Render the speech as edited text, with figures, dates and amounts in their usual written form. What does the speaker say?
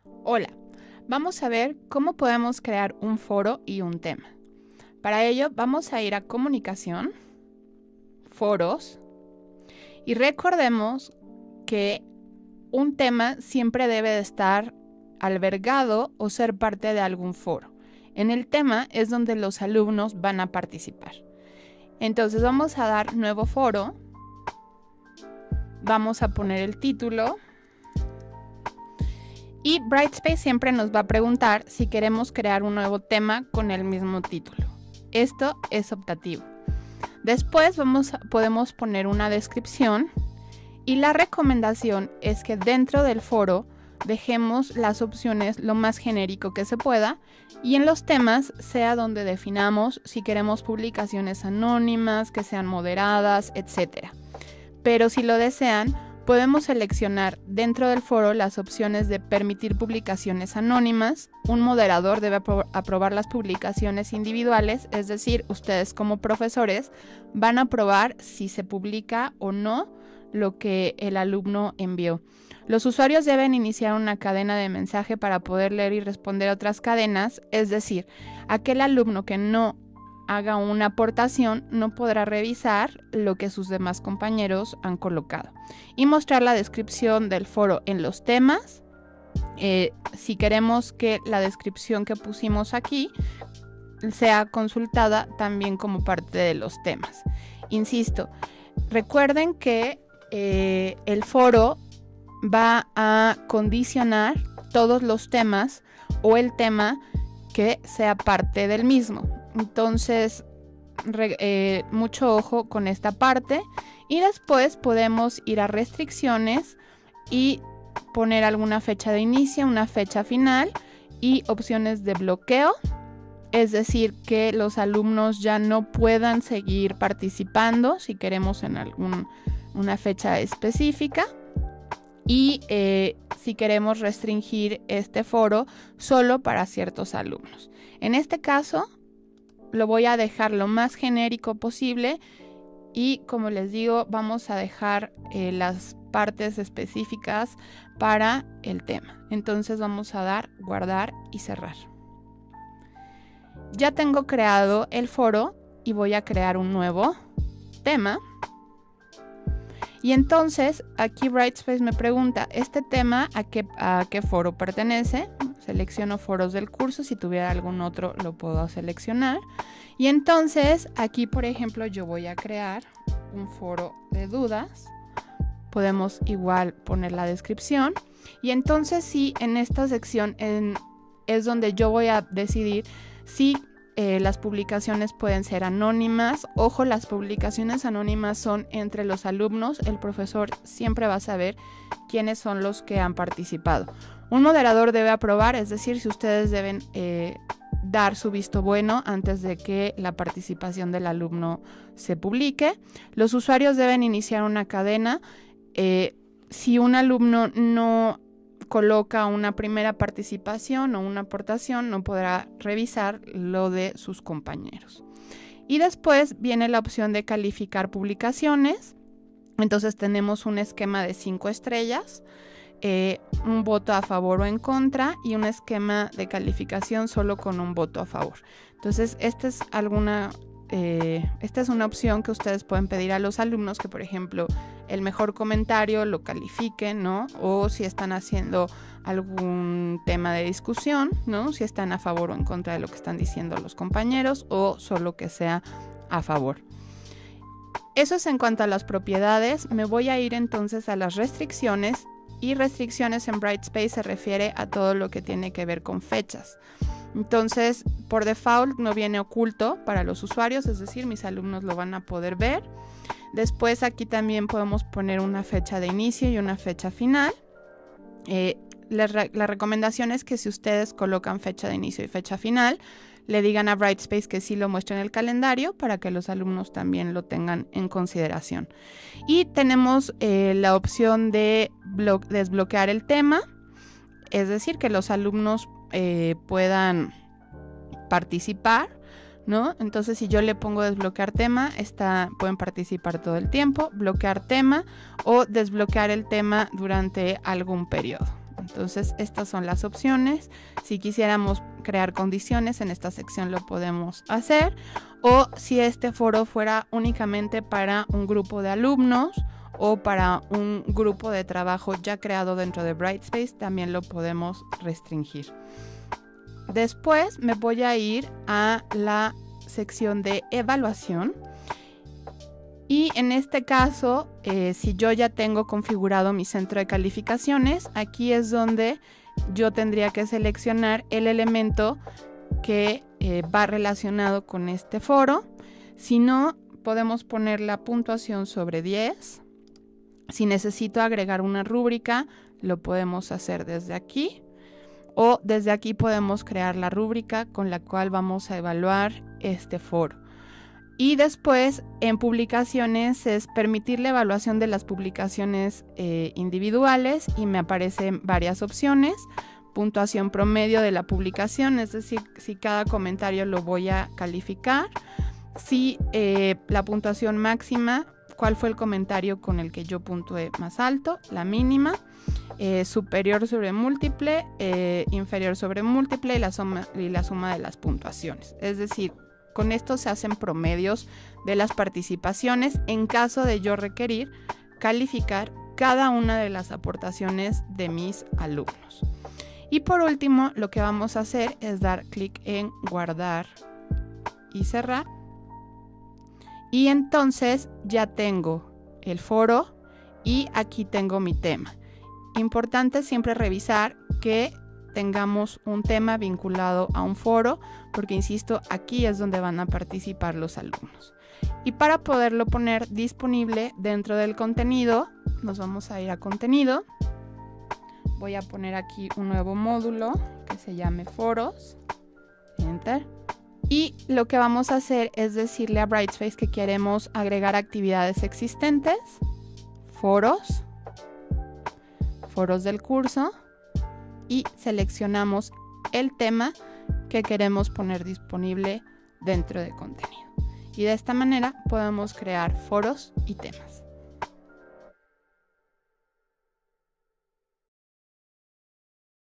Hola, vamos a ver cómo podemos crear un foro y un tema. Para ello vamos a ir a Comunicación, Foros, y recordemos que un tema siempre debe de estar albergado o ser parte de algún foro. En el tema es donde los alumnos van a participar. Entonces vamos a dar nuevo foro, vamos a poner el título y Brightspace siempre nos va a preguntar si queremos crear un nuevo tema con el mismo título. Esto es optativo. Después podemos poner una descripción y la recomendación es que dentro del foro dejemos las opciones lo más genérico que se pueda y en los temas sea donde definamos si queremos publicaciones anónimas, que sean moderadas, etc. Pero si lo desean, podemos seleccionar dentro del foro las opciones de permitir publicaciones anónimas. Un moderador debe aprobar las publicaciones individuales, es decir, ustedes como profesores van a aprobar si se publica o no lo que el alumno envió. Los usuarios deben iniciar una cadena de mensaje para poder leer y responder a otras cadenas, es decir, aquel alumno que no haga una aportación no podrá revisar lo que sus demás compañeros han colocado. Y mostrar la descripción del foro en los temas, si queremos que la descripción que pusimos aquí sea consultada también como parte de los temas. Insisto, recuerden que el foro va a condicionar todos los temas o el tema que sea parte del mismo. Entonces, mucho ojo con esta parte y después podemos ir a restricciones y poner alguna fecha de inicio, una fecha final y opciones de bloqueo, es decir, que los alumnos ya no puedan seguir participando si queremos en una fecha específica y si queremos restringir este foro solo para ciertos alumnos. En este caso, lo voy a dejar lo más genérico posible y como les digo, vamos a dejar las partes específicas para el tema. Entonces vamos a dar guardar y cerrar. Ya tengo creado el foro y voy a crear un nuevo tema. Y entonces aquí Brightspace me pregunta, ¿este tema a qué foro pertenece? Selecciono foros del curso, si tuviera algún otro lo puedo seleccionar. Y entonces aquí, por ejemplo, yo voy a crear un foro de dudas. Podemos igual poner la descripción. Y entonces sí, en esta sección es donde yo voy a decidir si las publicaciones pueden ser anónimas. Ojo, las publicaciones anónimas son entre los alumnos. El profesor siempre va a saber quiénes son los que han participado. Un moderador debe aprobar, es decir, si ustedes deben dar su visto bueno antes de que la participación del alumno se publique. Los usuarios deben iniciar una cadena. Si un alumno no coloca una primera participación o una aportación, no podrá revisar lo de sus compañeros. Y después viene la opción de calificar publicaciones. Entonces tenemos un esquema de 5 estrellas, un voto a favor o en contra y un esquema de calificación solo con un voto a favor. Entonces esta es una opción que ustedes pueden pedir a los alumnos que, por ejemplo, el mejor comentario lo califiquen, ¿no? O si están haciendo algún tema de discusión, ¿no? Si están a favor o en contra de lo que están diciendo los compañeros o solo que sea a favor. Eso es en cuanto a las propiedades. Me voy a ir entonces a las restricciones y restricciones en Brightspace se refiere a todo lo que tiene que ver con fechas. Entonces, por default no viene oculto para los usuarios, es decir, mis alumnos lo van a poder ver. Después aquí también podemos poner una fecha de inicio y una fecha final. La recomendación es que si ustedes colocan fecha de inicio y fecha final, le digan a Brightspace que sí lo muestre en el calendario para que los alumnos también lo tengan en consideración. Y tenemos la opción de desbloquear el tema, es decir, que los alumnos puedan participar, ¿no? Entonces, si yo le pongo desbloquear tema, pueden participar todo el tiempo, bloquear tema o desbloquear el tema durante algún periodo. Entonces, estas son las opciones. Si quisiéramos crear condiciones, en esta sección lo podemos hacer. O si este foro fuera únicamente para un grupo de alumnos o para un grupo de trabajo ya creado dentro de Brightspace, también lo podemos restringir. Después me voy a ir a la sección de evaluación. Y en este caso, si yo ya tengo configurado mi centro de calificaciones, aquí es donde yo tendría que seleccionar el elemento que va relacionado con este foro. Si no, podemos poner la puntuación sobre 10. Si necesito agregar una rúbrica, lo podemos hacer desde aquí. O desde aquí podemos crear la rúbrica con la cual vamos a evaluar este foro. Y después, en publicaciones, es permitir la evaluación de las publicaciones individuales y me aparecen varias opciones. Puntuación promedio de la publicación, es decir, si cada comentario lo voy a calificar. Si la puntuación máxima, cuál fue el comentario con el que yo puntué más alto, la mínima. Superior sobre múltiple, inferior sobre múltiple y la suma de las puntuaciones. Es decir, con esto se hacen promedios de las participaciones en caso de yo requerir calificar cada una de las aportaciones de mis alumnos. Y por último, lo que vamos a hacer es dar clic en guardar y cerrar. Y entonces ya tengo el foro y aquí tengo mi tema. Importante siempre revisar que tengamos un tema vinculado a un foro, porque insisto, aquí es donde van a participar los alumnos. Y para poderlo poner disponible dentro del contenido, nos vamos a ir a contenido. Voy a poner aquí un nuevo módulo que se llame foros. Enter. Y lo que vamos a hacer es decirle a Brightspace que queremos agregar actividades existentes, foros del curso, y seleccionamos el tema que queremos poner disponible dentro de contenido. Y de esta manera podemos crear foros y temas.